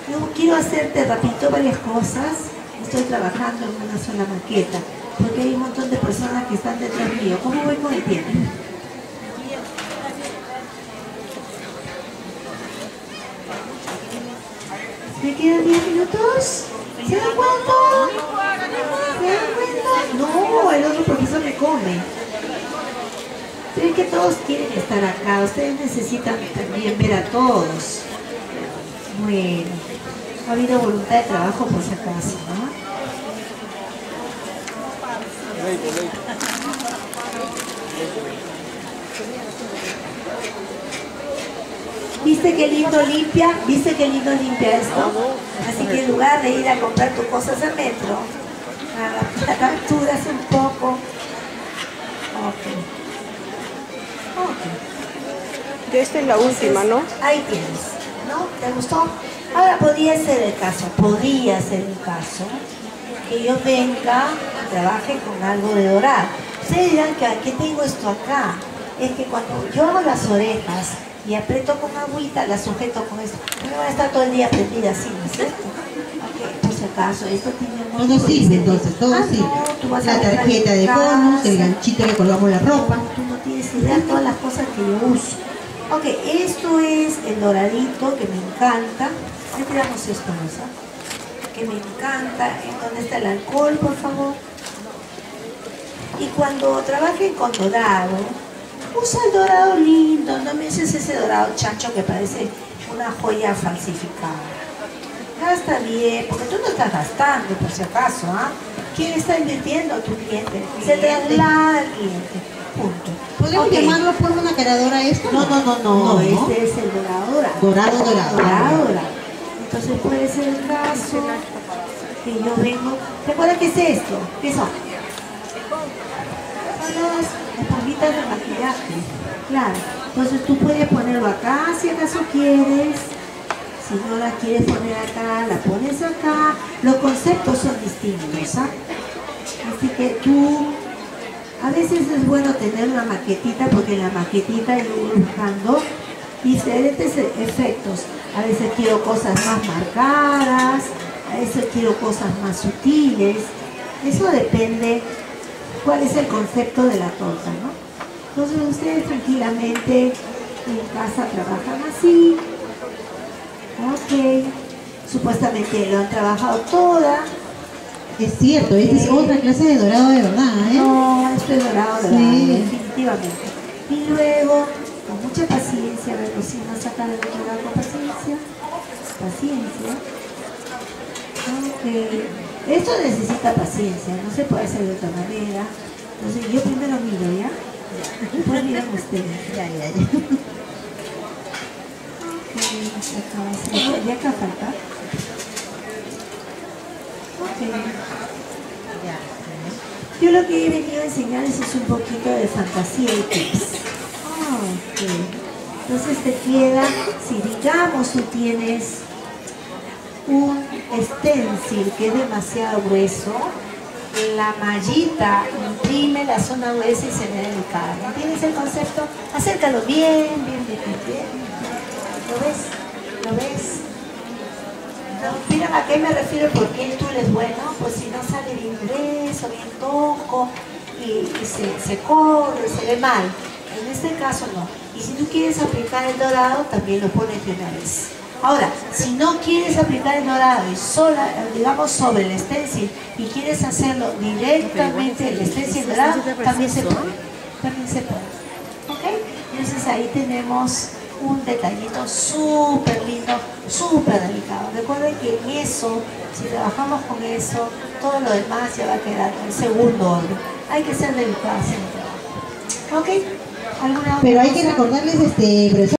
Yo quiero hacerte rapidito varias cosas. Estoy trabajando en una sola maqueta, porque hay un montón de personas que están detrás mío. ¿Cómo voy con el tiempo? ¿Me quedan 10 minutos? ¿Se dan cuenta? ¿Se dan cuenta? No, el otro profesor me come. ¿Creen que todos quieren estar acá? Ustedes necesitan también ver a todos. Bueno, ha habido voluntad de trabajo por si acaso, ¿no? ¿Viste qué lindo limpia? ¿Viste qué lindo limpia esto? Así que en lugar de ir a comprar tus cosas al metro, la capturas un poco. Ok. Ya esta es la última, ¿no? Ahí tienes, ¿no? ¿Te gustó? Ahora podría ser el caso que yo venga y trabaje con algo de dorado. Ustedes dirán que ¿qué tengo esto acá? Es que cuando yo hago las orejas y aprieto con agüita, la sujeto con esto, no va a estar todo el día prendida así, ¿no es cierto? Ok, por si acaso, esto tiene un... Todo sirve entonces, todo sirve. No, tú vas a la dejar tarjeta en de casa, bonus, el ganchito que colgamos la ropa. tú no tienes idea de todas las cosas que yo uso. Ok, esto es el doradito que me encanta. Retiramos esto, ¿no? Que me encanta. ¿Dónde está el alcohol, por favor? Y cuando trabajen con dorado, usa el dorado lindo, no me uses ese dorado chancho que parece una joya falsificada. Gasta bien, porque tú no estás gastando, por si acaso, ¿ah? ¿Quién está invirtiendo? Tu cliente. Se traslada al cliente. Punto. ¿Podemos llamarlo por una caradora esto? No, este es el dorado. Dorado. Entonces puede ser el caso que yo vengo. ¿Te acuerdas qué es esto? ¿Qué son? Son las esponjitas de maquillaje. Claro. Entonces tú puedes ponerlo acá si acaso quieres. Si no la quieres poner acá, la pones acá. Los conceptos son distintos, ¿ah? Así que tú, a veces es bueno tener una maquetita, porque en la maquetita yo voy buscando diferentes efectos. A veces quiero cosas más marcadas, a veces quiero cosas más sutiles. Eso depende cuál es el concepto de la torta, ¿no? Entonces ustedes tranquilamente en casa trabajan así. Ok, supuestamente lo han trabajado toda. Es cierto, esta es otra clase de dorado de verdad, ¿eh? No, esto es dorado, Sí. definitivamente. Y luego, con mucha paciencia, a ver si no saca del otro lado con paciencia. Paciencia. Ok. Esto necesita paciencia, no se puede hacer de otra manera. Entonces yo primero miro, ¿ya? Después miran ustedes. Ya. Ya acá falta. Ok. Yo lo que he venido a enseñarles es un poquito de fantasía y tips. Ok. Entonces te queda, si digamos tú tienes un stencil que es demasiado grueso, la mallita imprime la zona gruesa y se ve delicada. ¿Entiendes el concepto? Acércalo bien. ¿Lo ves? ¿No? ¿Miren a qué me refiero? Porque el tul es bueno, pues si no sale bien grueso, bien toco y se corre, se ve mal. En este caso no. Y si tú quieres aplicar el dorado, también lo pones de una vez. Ahora, si no quieres aplicar el dorado y digamos sobre el stencil y quieres hacerlo directamente el stencil dorado, también se puede. ¿Ok? Entonces ahí tenemos un detallito súper lindo, súper delicado. Recuerden que en eso, si trabajamos con eso, todo lo demás ya va a quedar en segundo orden. Hay que ser delicados en el trabajo. ¿Ok? ¿Alguna otra Pero hay que cosa? recordarles, profesor,